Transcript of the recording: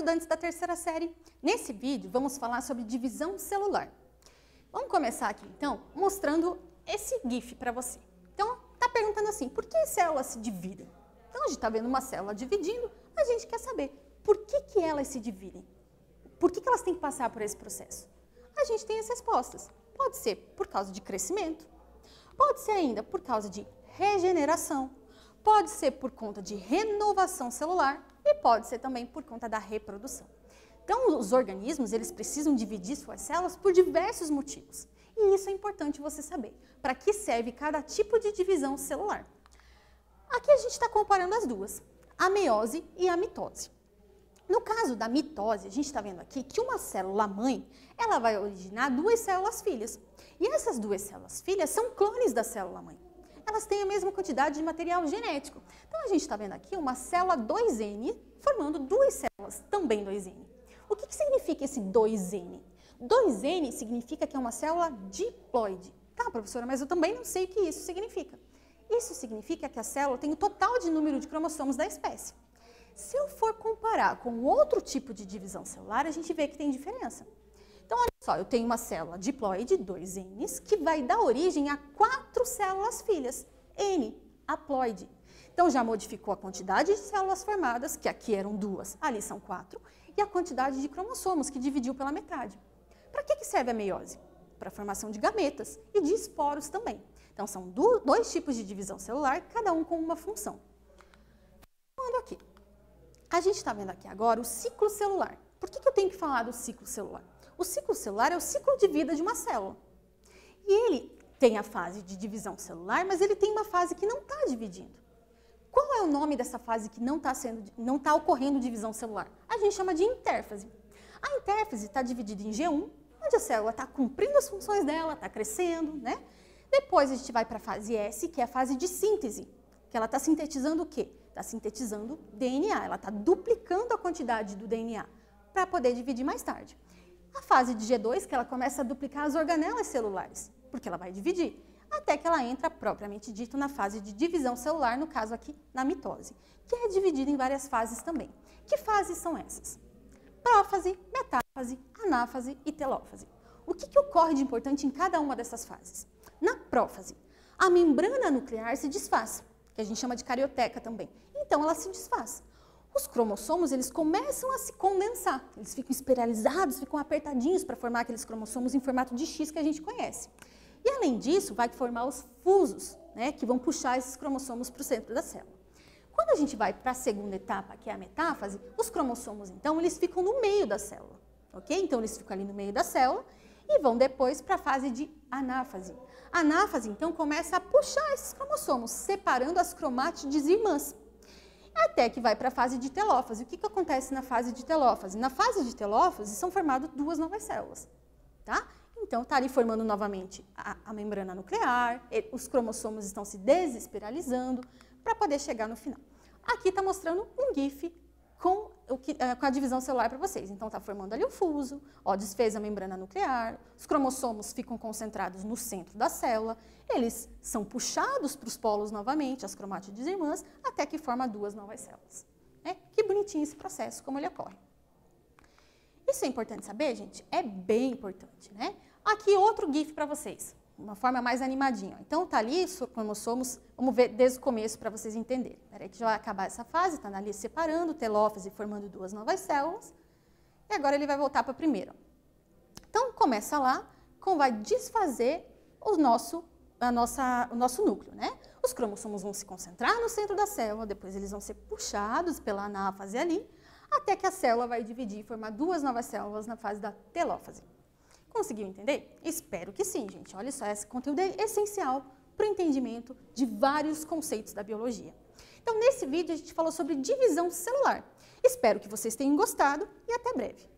estudantes da terceira série. Nesse vídeo, vamos falar sobre divisão celular. Vamos começar aqui, então, mostrando esse GIF para você. Então, está perguntando assim, por que células se dividem? Então, a gente está vendo uma célula dividindo, a gente quer saber por que elas se dividem? Por que elas têm que passar por esse processo? A gente tem as respostas. Pode ser por causa de crescimento, pode ser ainda por causa de regeneração, pode ser por conta de renovação celular e pode ser também por conta da reprodução. Então, os organismos, eles precisam dividir suas células por diversos motivos. E isso é importante você saber. Para que serve cada tipo de divisão celular? Aqui a gente está comparando as duas, a meiose e a mitose. No caso da mitose, a gente está vendo aqui que uma célula-mãe, ela vai originar duas células filhas. E essas duas células filhas são clones da célula-mãe. Elas têm a mesma quantidade de material genético. Então, a gente está vendo aqui uma célula 2N formando duas células, também 2N. O que significa esse 2N? 2N significa que é uma célula diploide. Tá, professora, mas eu também não sei o que isso significa. Isso significa que a célula tem o total de número de cromossomos da espécie. Se eu for comparar com outro tipo de divisão celular, a gente vê que tem diferença. Então, olha só, eu tenho uma célula diploide, 2Ns, que vai dar origem a 4 células filhas, N, haploide. Então, já modificou a quantidade de células formadas, que aqui eram 2, ali são 4, e a quantidade de cromossomos, que dividiu pela metade. Para que serve a meiose? Para a formação de gametas e de esporos também. Então, são dois tipos de divisão celular, cada um com uma função. Vamos aqui. A gente está vendo aqui agora o ciclo celular. Por que eu tenho que falar do ciclo celular? O ciclo celular é o ciclo de vida de uma célula. E ele tem a fase de divisão celular, mas ele tem uma fase que não está dividindo. Qual é o nome dessa fase que não está ocorrendo divisão celular? A gente chama de intérfase. A intérfase está dividida em G1, onde a célula está cumprindo as funções dela, está crescendo, né? Depois a gente vai para a fase S, que é a fase de síntese, que ela está sintetizando o quê? Está sintetizando DNA, ela está duplicando a quantidade do DNA para poder dividir mais tarde. A fase de G2, que ela começa a duplicar as organelas celulares, porque ela vai dividir, até que ela entra, propriamente dito, na fase de divisão celular, no caso aqui, na mitose, que é dividida em várias fases também. Que fases são essas? Prófase, metáfase, anáfase e telófase. O que ocorre de importante em cada uma dessas fases? Na prófase, a membrana nuclear se desfaz, que a gente chama de carioteca também. Então, ela se desfaz. Os cromossomos, eles começam a se condensar. Eles ficam espiralizados, ficam apertadinhos para formar aqueles cromossomos em formato de X que a gente conhece. E, além disso, vai formar os fusos, né, que vão puxar esses cromossomos para o centro da célula. Quando a gente vai para a segunda etapa, que é a metáfase, os cromossomos, então, eles ficam no meio da célula. Ok? Então, eles ficam ali no meio da célula e vão depois para a fase de anáfase. A anáfase, então, começa a puxar esses cromossomos, separando as cromátides irmãs. Até que vai para a fase de telófase. O que acontece na fase de telófase? Na fase de telófase são formadas duas novas células, tá? Então, está ali formando novamente a membrana nuclear, os cromossomos estão se desespiralizando para poder chegar no final. Aqui está mostrando um GIF com a divisão celular para vocês. Então, está formando ali o fuso, ó, desfez a membrana nuclear, os cromossomos ficam concentrados no centro da célula, eles são puxados para os polos novamente, as cromátides irmãs, até que forma duas novas células. Né? Que bonitinho esse processo, como ele ocorre. Isso é importante saber, gente? É bem importante, né? Aqui outro GIF para vocês, uma forma mais animadinha. Então, tá ali os cromossomos, vamos ver desde o começo para vocês entenderem. Espera aí que já vai acabar essa fase, está ali separando, telófase formando duas novas células. E agora ele vai voltar para a primeira. Então, começa lá, vai desfazer o nosso núcleo, né? Os cromossomos vão se concentrar no centro da célula, depois eles vão ser puxados pela anáfase ali, até que a célula vai dividir e formar duas novas células na fase da telófase. Conseguiu entender? Espero que sim, gente. Olha só, esse conteúdo é essencial para o entendimento de vários conceitos da biologia. Então, nesse vídeo, a gente falou sobre divisão celular. Espero que vocês tenham gostado e até breve.